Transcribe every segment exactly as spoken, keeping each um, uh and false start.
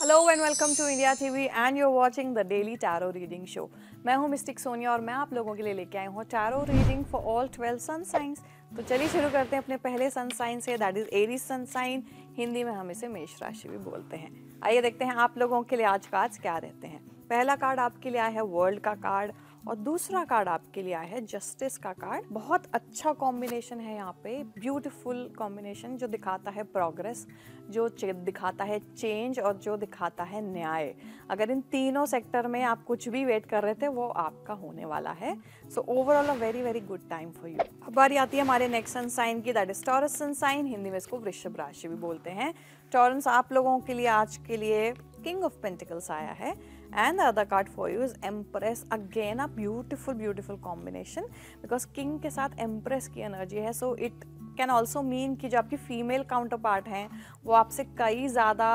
Hello and welcome to India TV and you are watching the daily tarot reading show. मैं हूं mistake Sonia और मैं आप लोगों के लिए लेके आई हूं tarot reading for all twelve sun signs. तो चलिए शुरू करते हैं अपने पहले सन साइन से, that is Aries sun sign. Hindi में हम इसे मेष राशि भी बोलते हैं। आइए देखते हैं आप लोगों के लिए आज का आज क्या रहते हैं। पहला कार्ड आपके लिए आया है वर्ल्ड का कार्ड और दूसरा कार्ड आपके लिए आया है जस्टिस का कार्ड। बहुत अच्छा कॉम्बिनेशन है यहाँ पे, ब्यूटीफुल कॉम्बिनेशन जो दिखाता है प्रोग्रेस, जो दिखाता है चेंज और जो दिखाता है न्याय। अगर इन तीनों सेक्टर में आप कुछ भी वेट कर रहे थे वो आपका होने वाला है। So overall a very very good time for you. अब बारी आती है हमारे नेक्स्ट सन साइन की, that is Taurus sun sign. Hindi में इसको वृषभ राशि भी बोलते हैं। टॉरस आप लोगों के लिए आज के लिए किंग ऑफ पेंटिकल्स आया है and the other card for you is Empress. Again a beautiful beautiful combination because king के साथ Empress की एनर्जी है, so it can also mean कि जो आपकी फीमेल काउंटर पार्ट हैं वो आपसे कई ज़्यादा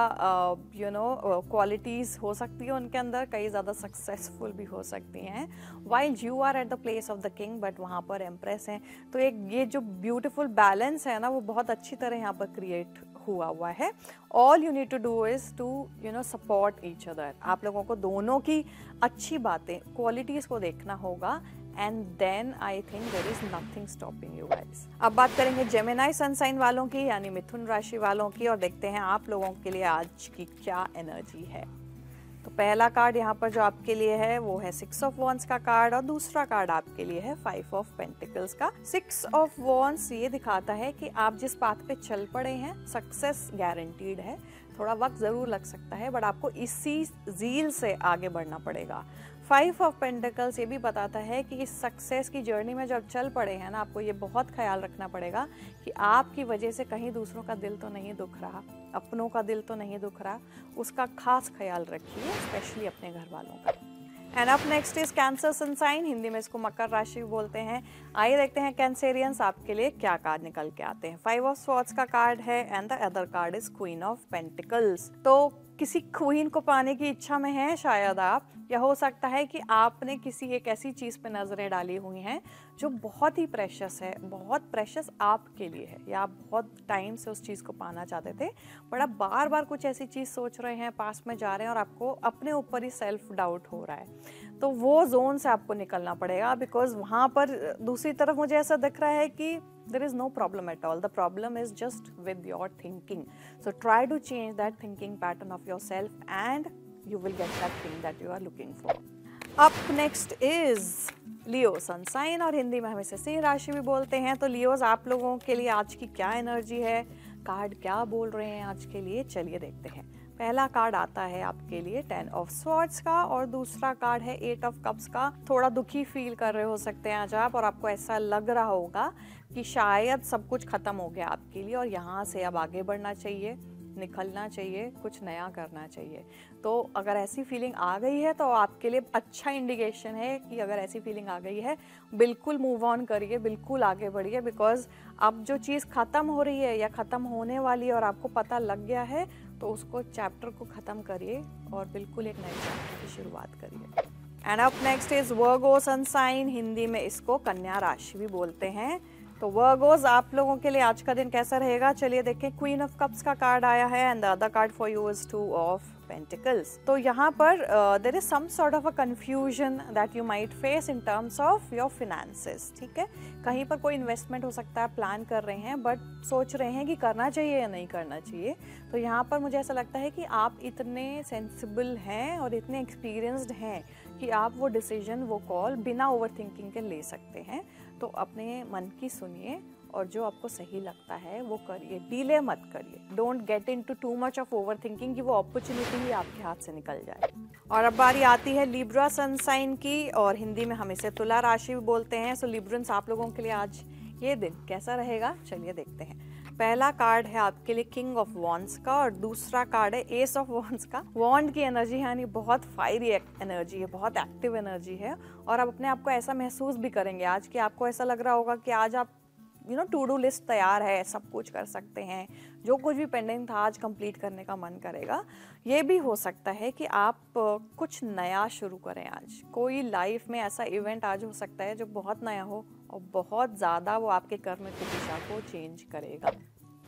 यू नो क्वालिटीज़ हो सकती है उनके अंदर, कई ज़्यादा सक्सेसफुल भी हो सकती हैं while you are at the place of the king, but वहाँ पर एम्प्रेस हैं। तो एक ये जो ब्यूटीफुल बैलेंस है ना वो बहुत अच्छी तरह यहाँ पर क्रिएट हुआ हुआ है। All you need to do is to you know support each other. आप लोगों को दोनों की अच्छी बातें, क्वालिटीज़ को देखना होगा and then I think there is nothing stopping you guys. अब बात करेंगे जेमिनी सन साइन वालों की, यानी मिथुन राशि वालों की, और देखते हैं आप लोगों के लिए आज की क्या एनर्जी है। तो पहला कार्ड यहाँ पर जो आपके लिए है वो है सिक्स ऑफ वॉन्ड्स का कार्ड और दूसरा कार्ड आपके लिए है फाइव ऑफ पेंटिकल्स का। सिक्स ऑफ वॉन्ड्स ये दिखाता है कि आप जिस पाथ पे चल पड़े हैं सक्सेस गारंटीड है। थोड़ा वक्त ज़रूर लग सकता है बट आपको इसी ज़ील से आगे बढ़ना पड़ेगा। फाइव ऑफ पेंटिकल्स ये भी बताता है कि इस सक्सेस की जर्नी में जब चल पड़े हैं ना, आपको ये बहुत ख्याल रखना पड़ेगा कि आपकी वजह से कहीं दूसरों का दिल तो नहीं दुख रहा, अपनों का दिल तो नहीं दुख रहा। उसका खास ख्याल रखिए, स्पेशली अपने घर वालों का। And up next is Cancer sun sign. Hindi में इसको मकर राशि बोलते हैं। आइए देखते हैं कैंसेरियंस आपके लिए क्या कार्ड निकल के आते हैं। फाइव ऑफ स्वॉर्ड्स का कार्ड है and the other card is queen of pentacles. तो किसी क्वीन को पाने की इच्छा में है शायद आप, या हो सकता है कि आपने किसी एक ऐसी चीज़ पे नज़रें डाली हुई हैं जो बहुत ही प्रेशस है, बहुत प्रेशस आपके लिए है, या आप बहुत टाइम से उस चीज़ को पाना चाहते थे बट आप बार बार कुछ ऐसी चीज़ सोच रहे हैं, पास में जा रहे हैं और आपको अपने ऊपर ही सेल्फ डाउट हो रहा है। तो वो जोन से आपको निकलना पड़ेगा बिकॉज वहाँ पर दूसरी तरफ मुझे ऐसा दिख रहा है कि there is no problem at all. The problem is just with your thinking. So try to change that thinking pattern of yourself and you will get that thing that you are looking for. Up next is Leo sun sign और हिंदी में हम इसे सिंह राशि भी बोलते हैं। तो Leos आप लोगों के लिए आज की क्या एनर्जी है, कार्ड क्या बोल रहे हैं आज के लिए, चलिए देखते हैं। पहला कार्ड आता है आपके लिए टेन ऑफ स्वॉर्ड्स का और दूसरा कार्ड है एट ऑफ कप्स का। थोड़ा दुखी फील कर रहे हो सकते हैं आज आप, और आपको ऐसा लग रहा होगा कि शायद सब कुछ खत्म हो गया आपके लिए और यहाँ से अब आगे बढ़ना चाहिए, निकलना चाहिए, कुछ नया करना चाहिए। तो अगर ऐसी फीलिंग आ गई है तो आपके लिए अच्छा इंडिकेशन है कि अगर ऐसी फीलिंग आ गई है बिल्कुल मूव ऑन करिए, बिल्कुल आगे बढ़िए। बिकॉज अब जो चीज़ ख़त्म हो रही है या ख़त्म होने वाली है और आपको पता लग गया है तो उसको चैप्टर को ख़त्म करिए और बिल्कुल एक नए चैप्टर की शुरुआत करिए। And up next is Virgo sun sign. Hindi में इसको कन्या राशि भी बोलते हैं। तो वर्गोज आप लोगों के लिए आज का दिन कैसा रहेगा, चलिए देखें। क्वीन ऑफ कप्स का कार्ड आया है and the other card for you is two of pentacles. तो यहाँ पर there is some sort of a confusion that you might face in terms of your finances. ठीक है, कहीं पर कोई इन्वेस्टमेंट हो सकता है, प्लान कर रहे हैं बट सोच रहे हैं कि करना चाहिए या नहीं करना चाहिए। तो यहाँ पर मुझे ऐसा लगता है कि आप इतने सेंसिबल हैं और इतने एक्सपीरियंस्ड हैं कि आप वो डिसीजन, वो कॉल बिना ओवर थिंकिंग के ले सकते हैं। तो अपने मन की सुनिए और जो आपको सही लगता है वो करिए, डीले मत करिए। Don't get into too much of over thinking कि वो अपॉर्चुनिटी ही आपके हाथ से निकल जाए। और अब बारी आती है लिब्रा सन साइन की और हिंदी में हम इसे तुला राशि भी बोलते हैं। सो लिब्रंस आप लोगों के लिए आज ये दिन कैसा रहेगा, चलिए देखते हैं। पहला कार्ड है आपके लिए किंग ऑफ वॉन्ड्स का और दूसरा कार्ड है एस ऑफ वॉन्ड्स का। वॉन्ड की एनर्जी यानी बहुत फायरी एनर्जी है, बहुत एक्टिव एनर्जी है और आप अपने आप को ऐसा महसूस भी करेंगे आज कि आपको ऐसा लग रहा होगा कि आज आप you know to do list तैयार है, सब कुछ कर सकते हैं, जो कुछ भी पेंडिंग था आज कंप्लीट करने का मन करेगा। ये भी हो सकता है कि आप कुछ नया शुरू करें आज। कोई लाइफ में ऐसा इवेंट आज हो सकता है जो बहुत नया हो और बहुत ज़्यादा वो आपके कर्म की दिशा को चेंज करेगा।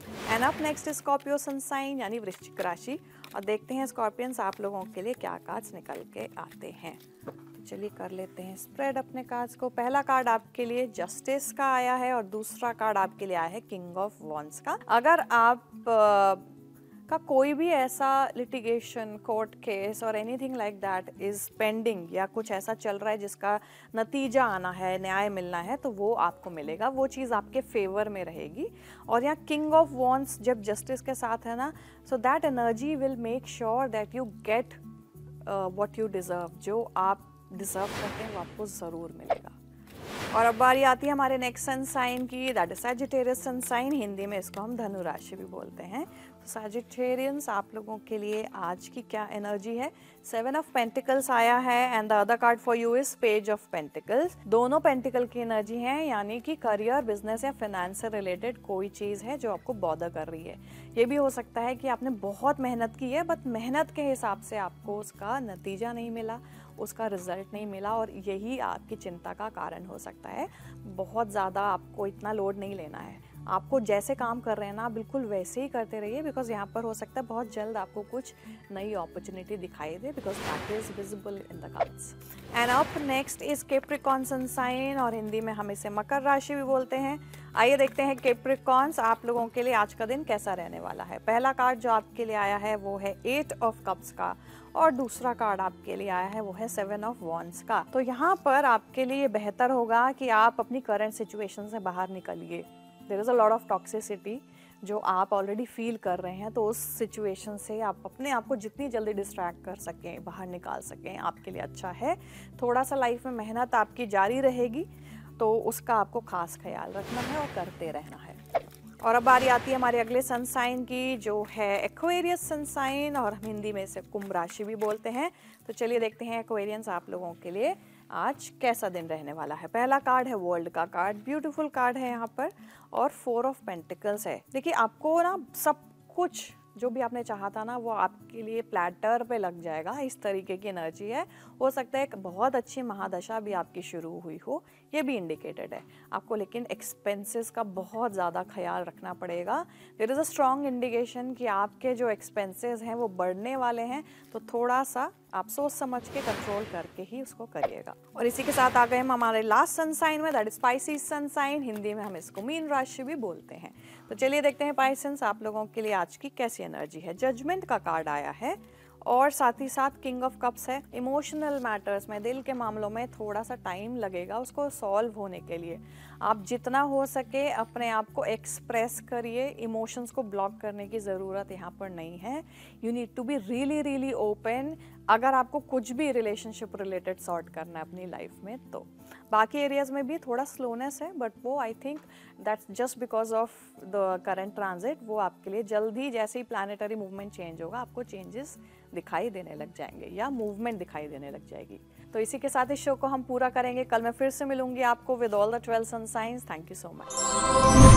And up next Scorpio sun sign यानी वृश्चिक राशि, और देखते हैं स्कॉर्पियंस आप लोगों के लिए क्या कार्ड्स निकल के आते हैं। तो चलिए कर लेते हैं स्प्रेड अपने कार्ड्स को। पहला कार्ड आपके लिए जस्टिस का आया है और दूसरा कार्ड आपके लिए आया है किंग ऑफ वॉन्ड्स का। अगर आप uh, का कोई भी ऐसा लिटिगेशन, कोर्ट केस और anything like that is pending या कुछ ऐसा चल रहा है जिसका नतीजा आना है, न्याय मिलना है, तो वो आपको मिलेगा, वो चीज़ आपके फेवर में रहेगी। और यहाँ किंग ऑफ वॉन्ड्स जब जस्टिस के साथ है ना, so that energy will make sure that you get what you deserve. जो आप डिज़र्व करते हैं वो आपको ज़रूर मिलेगा। और अब बारी आती है हमारे नेक्स्ट सन साइन की, that is Sagittarius sun sign. Hindi में इसको हम धनु राशि भी बोलते हैं। तो सैजिटेरियंस आप लोगों के लिए आज की क्या एनर्जी है? सेवन ऑफ पेंटिकल्स आया है and the other card for you is page of pentacles. दोनों पेंटिकल की एनर्जी है, यानी कि करियर, बिजनेस या फाइनेंस से रिलेटेड कोई चीज़ है जो आपको बॉदर कर रही है। ये भी हो सकता है कि आपने बहुत मेहनत की है बट मेहनत के हिसाब से आपको उसका नतीजा नहीं मिला, उसका रिजल्ट नहीं मिला, और यही आपकी चिंता का कारण हो सकता है। बहुत ज़्यादा आपको इतना लोड नहीं लेना है, आपको जैसे काम कर रहे हैं ना बिल्कुल वैसे ही करते रहिए, बिकॉज यहाँ पर हो सकता है बहुत जल्द आपको कुछ नई अपॉर्चुनिटी दिखाई दे, because that is visible in the cards. And up next is Capricorn sun sign, और हिंदी में हम इसे मकर राशि भी बोलते हैं। आइए देखते हैं कैप्रिकॉर्न्स आप लोगों के लिए आज का दिन कैसा रहने वाला है। पहला कार्ड जो आपके लिए आया है वो है एट ऑफ कप्स का, और दूसरा कार्ड आपके लिए आया है वो है सेवन ऑफ वॉन्ड्स का। तो यहाँ पर आपके लिए बेहतर होगा कि आप अपनी करंट सिचुएशन से बाहर निकलिए। There is a lot of toxicity जो आप ऑलरेडी फील कर रहे हैं, तो उस सिचुएशन से आप अपने आप को जितनी जल्दी डिस्ट्रैक्ट कर सकें, बाहर निकाल सकें, आपके लिए अच्छा है। थोड़ा सा लाइफ में मेहनत आपकी जारी रहेगी, तो उसका आपको खास ख्याल रखना है और करते रहना है। और अब बारी आती है हमारे अगले सन साइन की, जो है एक्वेरियस सन साइन, और हम हिंदी में इसे कुंभ राशि भी बोलते हैं। तो चलिए देखते हैं एक्वेरियंस आप लोगों के लिए आज कैसा दिन रहने वाला है। पहला कार्ड है वर्ल्ड का कार्ड, ब्यूटीफुल कार्ड है यहाँ पर, और फोर ऑफ पेंटिकल्स है। देखिए आपको ना सब कुछ जो भी आपने चाहा था ना वो आपके लिए प्लेटर पे लग जाएगा, इस तरीके की एनर्जी है। हो सकता है एक बहुत अच्छी महादशा भी आपकी शुरू हुई हो, ये भी इंडिकेटेड है आपको, लेकिन एक्सपेंसेस का बहुत ज़्यादा ख्याल रखना पड़ेगा। There is a strong indication कि आपके जो एक्सपेंसेस हैं वो बढ़ने वाले हैं, तो थोड़ा सा आप सोच समझ के कंट्रोल करके ही उसको करिएगा। और इसी के साथ आ गए हम हमारे लास्ट सन साइन में, that is Pisces sun sign. Hindi में हम इसको मीन राशि भी बोलते हैं। तो चलिए देखते हैं पाइसेंस आप लोगों के लिए आज की कैसी एनर्जी है। जजमेंट का कार्ड आया है और साथ ही साथ किंग ऑफ कप्स है। इमोशनल मैटर्स में, दिल के मामलों में थोड़ा सा टाइम लगेगा उसको सॉल्व होने के लिए। आप जितना हो सके अपने आप को एक्सप्रेस करिए, इमोशंस को ब्लॉक करने की ज़रूरत यहाँ पर नहीं है। You need to be really really open अगर आपको कुछ भी रिलेशनशिप रिलेटेड सॉर्ट करना है अपनी लाइफ में। तो बाकी एरियाज में भी थोड़ा स्लोनेस है, बट वो I think that's just because of the current transit. वो आपके लिए जल्द ही, जैसे ही प्लानिटरी मूवमेंट चेंज होगा, आपको चेंजेस दिखाई देने लग जाएंगे या मूवमेंट दिखाई देने लग जाएगी। तो इसी के साथ इस शो को हम पूरा करेंगे। कल मैं फिर से मिलूंगी आपको with all the twelve sun signs. Thank you so much.